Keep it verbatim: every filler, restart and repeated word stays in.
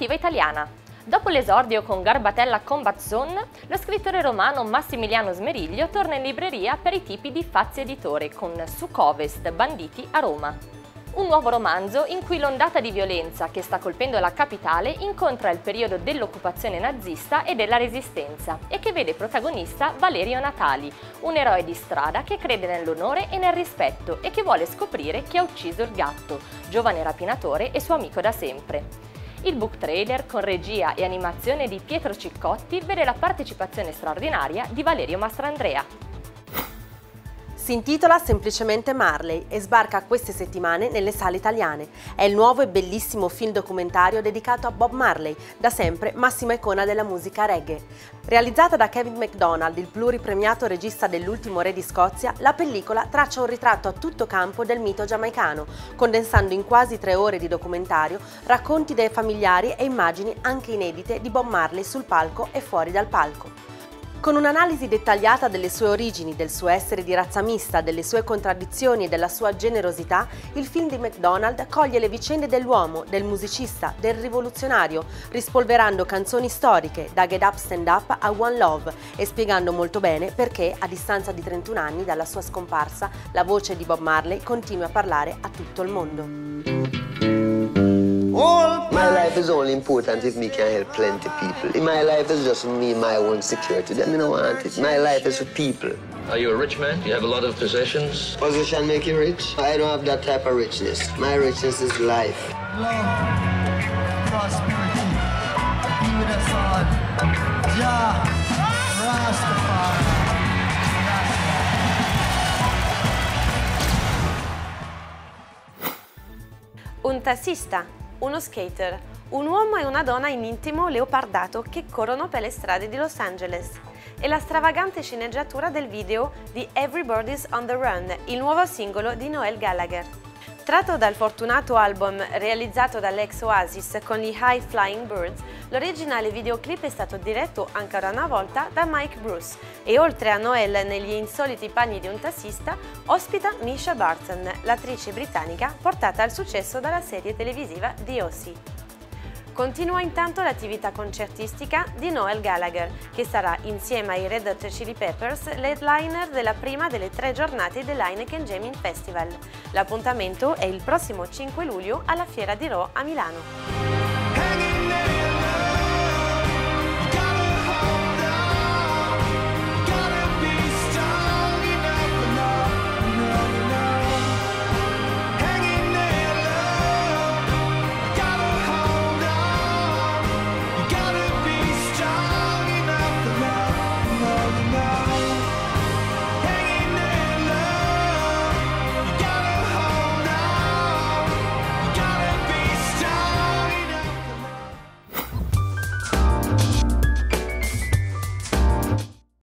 narrativa italiana. Dopo l'esordio con Garbatella Combat Zone, lo scrittore romano Massimiliano Smeriglio torna in libreria per i tipi di Fazzi Editore con Sucovest, Banditi a Roma. Un nuovo romanzo in cui l'ondata di violenza che sta colpendo la capitale incontra il periodo dell'occupazione nazista e della Resistenza e che vede protagonista Valerio Natali, un eroe di strada che crede nell'onore e nel rispetto e che vuole scoprire chi ha ucciso il gatto, giovane rapinatore e suo amico da sempre. Il book trailer, con regia e animazione di Pietro Ciccotti, vede la partecipazione straordinaria di Valerio Mastrandrea. Si intitola semplicemente Marley e sbarca queste settimane nelle sale italiane. È il nuovo e bellissimo film documentario dedicato a Bob Marley, da sempre massima icona della musica reggae. Realizzata da Kevin MacDonald, il pluripremiato regista dell'Ultimo Re di Scozia, la pellicola traccia un ritratto a tutto campo del mito giamaicano, condensando in quasi tre ore di documentario racconti dei familiari e immagini anche inedite di Bob Marley sul palco e fuori dal palco. Con un'analisi dettagliata delle sue origini, del suo essere di razza mista, delle sue contraddizioni e della sua generosità, il film di MacDonald coglie le vicende dell'uomo, del musicista, del rivoluzionario, rispolverando canzoni storiche, da Get Up Stand Up a One Love, e spiegando molto bene perché, a distanza di trentuno anni dalla sua scomparsa, la voce di Bob Marley continua a parlare a tutto il mondo. My life is only important if me can help plenty people. My life is just me, my own security. Them me no want it. My life is for people. Are you a rich man? Do you have a lot of possessions? Position make you rich? I don't have that type of richness. My richness is life. Love, prosperity, be with us all. Jah, Rastafari. Un tassista, uno skater, un uomo e una donna in intimo leopardato che corrono per le strade di Los Angeles. È la stravagante sceneggiatura del video di Everybody's on the Run, il nuovo singolo di Noel Gallagher. Tratto dal fortunato album realizzato dall'ex Oasis con gli High Flying Birds, l'originale videoclip è stato diretto ancora una volta da Mike Bruce e oltre a Noel negli insoliti panni di un tassista, ospita Misha Barton, l'attrice britannica portata al successo dalla serie televisiva The O C. Continua intanto l'attività concertistica di Noel Gallagher, che sarà insieme ai Red Hot Chili Peppers l'headliner della prima delle tre giornate dell'Heineken Jamming Festival. L'appuntamento è il prossimo cinque luglio alla Fiera di Rho a Milano.